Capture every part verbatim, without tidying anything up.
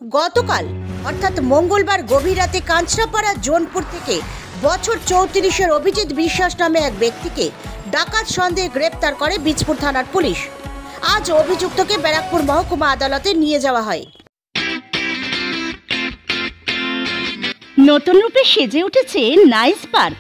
গতকাল অর্থাৎ মঙ্গলবার গভীর রাতে কাঞ্চরাপাড়া জোনপুর থেকে বছর চৌত্রিশের অভিজিৎ বিশ্বাস নামে এক ব্যক্তিকে ডাকাত সন্দেহে গ্রেপ্তার করে বীজপুর থানার পুলিশ। আজ অভিযুক্তকে ব্যারাকপুর মহকুমা আদালতে নিয়ে যাওয়া হয়। নতুন রূপে সেজে উঠেছে নাইস পার্ক।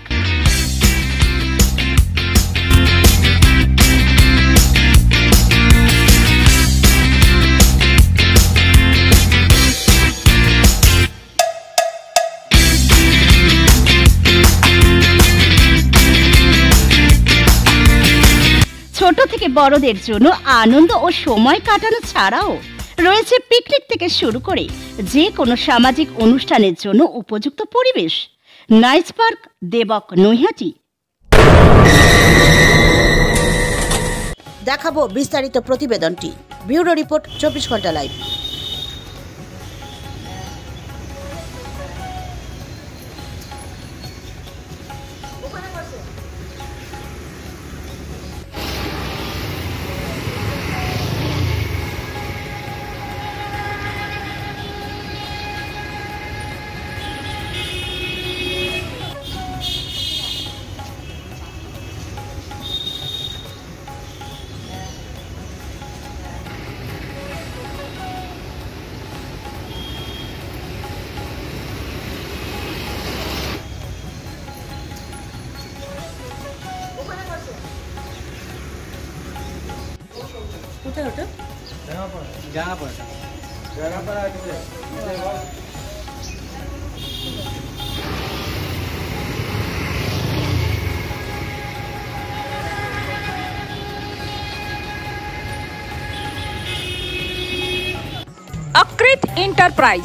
ছোট থেকে বড়দের জন্য আনন্দ ও সময় কাটানো ছাড়াও রয়েছে পিকনিক থেকে শুরু করে যে কোনো সামাজিক অনুষ্ঠানের জন্য উপযুক্ত পরিবেশ। Nice park, Debak, Naihati. দেখাবো বিস্তারিত প্রতিবেদনটি। ব্যুরো রিপোর্ট, চব্বিশ ঘন্টা লাইভ। কোথায় ওটা? জানাপাড়া জানাপাড়া अकृत इंटरप्राइज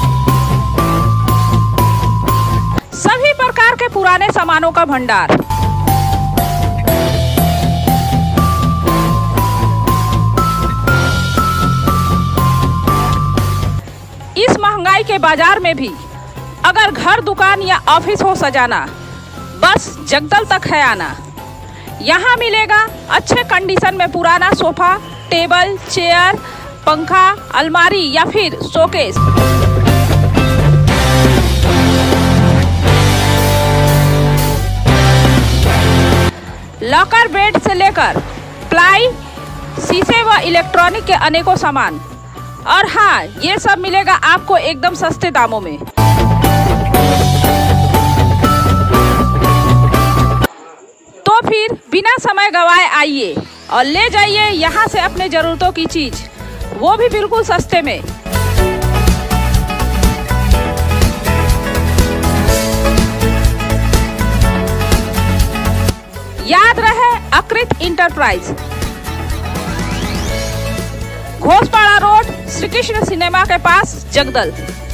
सभी प्रकार के पुराने सामानों का भंडार। इस महंगाई के बाजार में भी अगर घर, दुकान या ऑफिस हो सजाना, बस जगदल तक है आना। यहाँ मिलेगा अच्छे कंडीशन में पुराना सोफा, टेबल, चेयर, पंखा, अलमारी या फिर शोकेस। लॉकर बेड से लेकर प्लाई, शीशे व इलेक्ट्रॉनिक के अनेकों सामान। और हाँ, ये सब मिलेगा आपको एकदम सस्ते दामों में। तो फिर बिना समय गवाए आइए और ले जाइए यहाँ से अपने जरूरतों की चीज, वो भी बिल्कुल सस्ते में। याद रहे, Akrit enterprise, Ghoshpara road, Shri Krishna cinema के पास, जगदल।